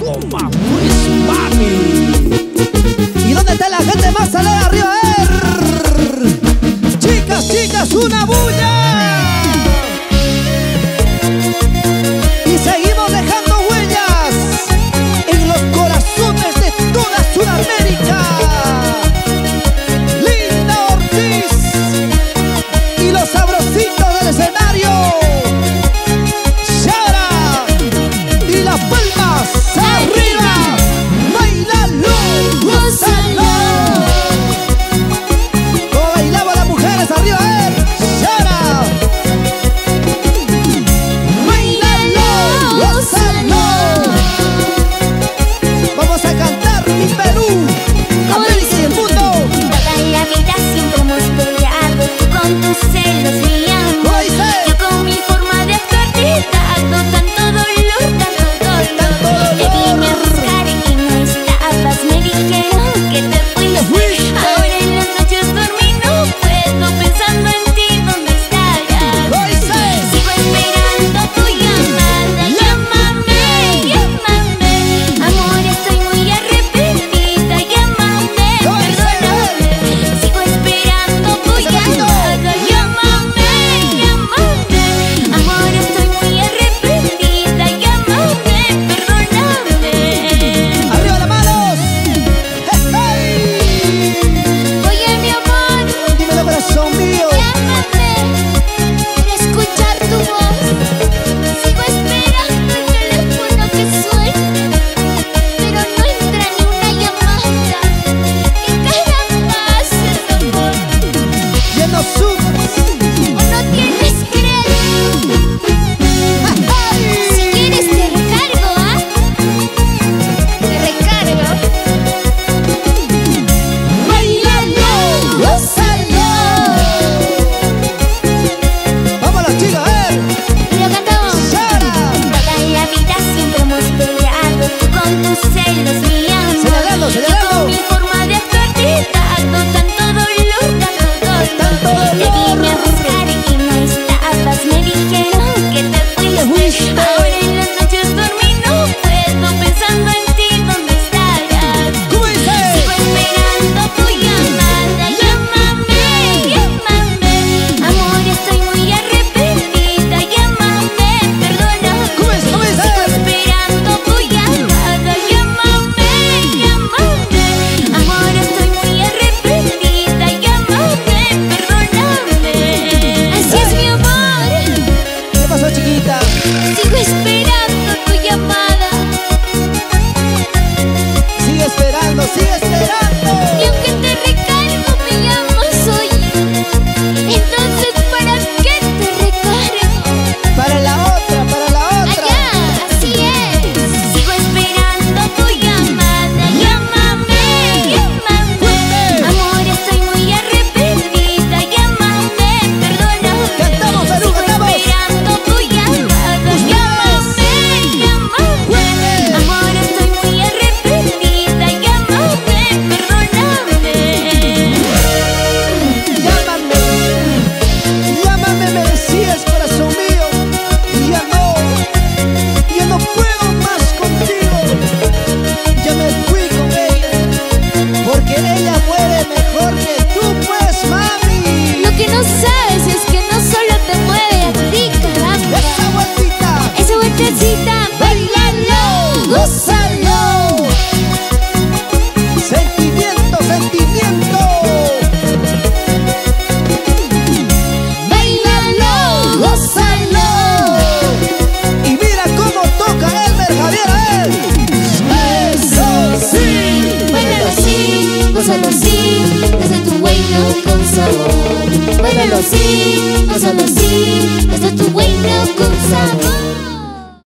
Toma pues, mami. ¿Y dónde está la gente más salada arriba? Chicas, chicas, una bulla. Y seguimos dejando huellas en los corazones de toda Sudamérica. Linda Ortiz y los sabrositos del escenario. Shara y las palmas arriba. Bailalo, gózalo. Como bailaban las mujeres arriba, Shara. Bailalo, gózalo. Vamos a cantar mi Perú, América y el mundo. Toda la vida siempre hemos peleado, tú con tus celos mi amor, yo con mi forma de actuar te dado tanto dolor, tanto dolor. Te vine a buscar y no estabas, me dijeron que te fuiste. Ahora en las noches dormí, no puedo, pensando en ti, ¿dónde estarás? Sigo esperando tu llamada, llámame, llámame. Amor, estoy muy arrepentida, llámame, perdóname. Sigo esperando tu llamada, llámame, llámame. Amor, estoy muy arrepentida, llámame, perdóname. Arriba las manos. Hey. Oye, mi amor, Dímelo, corazón mío. llámame para escuchar tu voz. Sigo esperando el teléfono que suena, pero no entra ni una llamada. ¿Qué caramba haces, amor? Ya no subas. ¿O no tienes crédito? Si quieres te recargo, ¿ah? Te recargo. Bailalo, gózalo. Vamos las chicas, Y lo cantamos. Shara. Toda la vida siempre hemos peleado, tú con tus celos mi amor, Señalando, yo señalando. con mi forma de actuar te dado tanto dolor, tanto dolor. Te vine a buscar y no estabas, me dijeron que te fuiste. Ahora en las noches dormí, no puedo, pensando en ti, ¿dónde estarás? ¿Cómo dice? Sigo esperando tu llamada, llámame, llámame. Amor, estoy muy arrepentida, llámame, perdóname. ¿Cómo es? ¿Cómo dice? Sigo esperando tu llamada, llámame, llámame. Amor, estoy muy arrepentida, llámame, perdóname. Así es mi amor, ¿Qué pasó, chiquita? sigo esperando tu llamada. Sigue esperando, sigue esperando. Y aunque te recargo me llamas hoy, entonces ¿para qué te recargo? Para la otra, para la otra. Allá, así es. Sigo esperando tu llamada, llámame, llámame. Amor, estoy muy arrepentida, llámame, perdóname. Cantamos, Perú, Sigo cantamos. esperando tu llamada, llámame, llámame. Amor, estoy muy arrepentida, llámame, perdóname. Llámame, llámame, me decías, corazón mío. Y ya no puedo más contigo. Ya me fui con ella, porque ella muere mejor que tú, pues, mami. Lo que no sabes es que no solo te mueve a ti, caramba. Esa vueltita, Esa vueltecita, bailalo, gózalo. Sentimiento, sentimiento. bailalo, Gózalo. Y mira cómo toca Elmer Javier, Eso sí. Bailalo así, gózalo así, desde tu bueno con sabor. Bailalo así, gózalo así, desde tu bueno con sabor.